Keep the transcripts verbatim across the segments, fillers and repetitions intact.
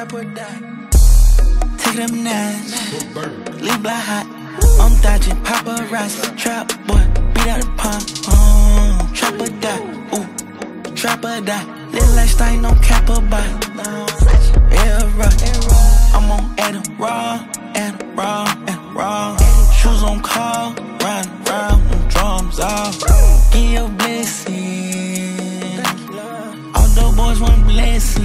or die. Take them nines, leave black hot. I'm dodging paparazzi. Trap boy, beat out the pump. Mm, trap or die, ooh, trap or die. Little lifestyle, no cap or buy. Yeah, right. I'm on Adam Raw, Adam Raw, Adam Raw. Shoes on call, round round, them drums off. Give your blessing. All those boys want blessing.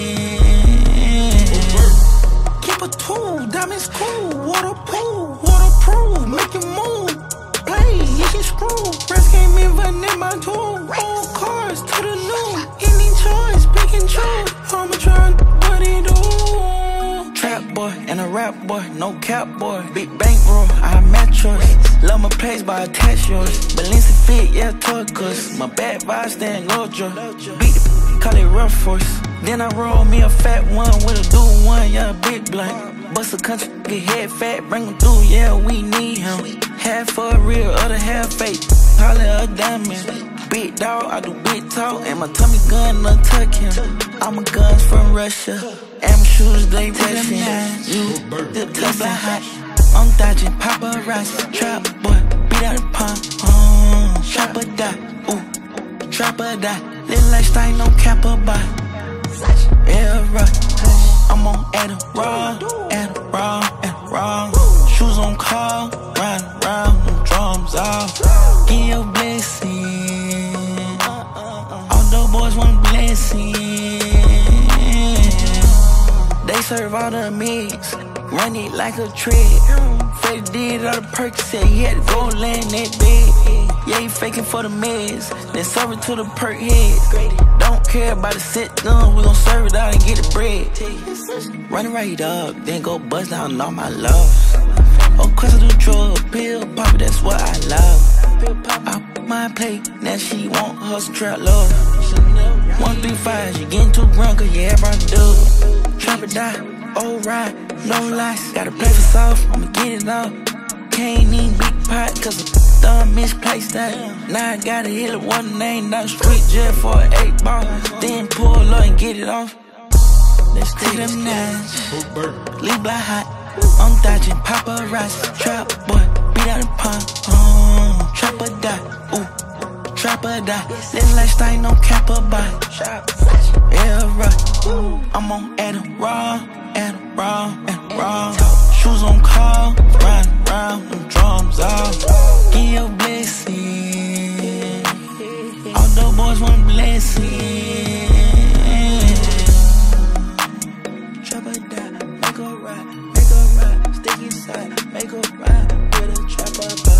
Keep a tool, diamonds cool, waterproof, waterproof, make you move. Play, you can screw. Press came in, but in my tool. Old cars to the new. Any choice, pick and choose. I'ma try what he do. Trap boy and a rap boy, no cap boy. Big bankroll, I match yours. Love my place, but I attach yours. Balenci fit, yeah, turquoise. My bad vibes, stand Lojo. Beat the call it rough force. Then I roll me a fat one with a do one, yeah, big blunt. Bust a country, get head fat, bring him through, yeah, we need him. Half for real, other half fake, call it a diamond. Big dog, I do big talk, and my tummy gun, no tuck him. I'm a guns from Russia, and my shoes, they touching. You, the Tesla hot, I'm dodging paparazzi. Trap boy, beat out the pump, mm, trap or die, ooh, trap or die. Little lifestyle, no cap or buy. Yeah, right. I'm on Adam Raw, Adam Raw, Adam Raw. Shoes on call, round round, them drums off. Give your blessing. All those boys want blessing. They serve all the mix, run it like a tread. Fred did all the perks, said he had to go land that bed. Yeah, he faking for the meds, then serve it to the perk heads. Don't care about the sit down, we gon' serve it out and get the bread. Run it right up, then go bust down all my love. Of course I do drug, pill pop, that's what I love. I put my plate, now she want her strap love. One three five, she getting too grown, cause yeah, bro, dude. Trap or die, old ride, no lies. Gotta play for soft, I'ma get it off. Can't need big pot, cause I done misplaced that. Now I gotta hit it one name, down the street jet for an eight ball. Then pull up and get it off. Let's take them nines, leave black hot. I'm dodging paparazzi. Trap boy, beat out the pump, mm, trap or die, ooh, trap or die. Little lifestyle, no cap or buy. Yeah, right. I'm on Adam Raw, Adam Raw, Adam Raw. Shoes on call, round round, them drums off. Give your blessing. All those boys want blessing. Trap or die, make a ride, make a ride. Stick inside, make a ride with a trap or die.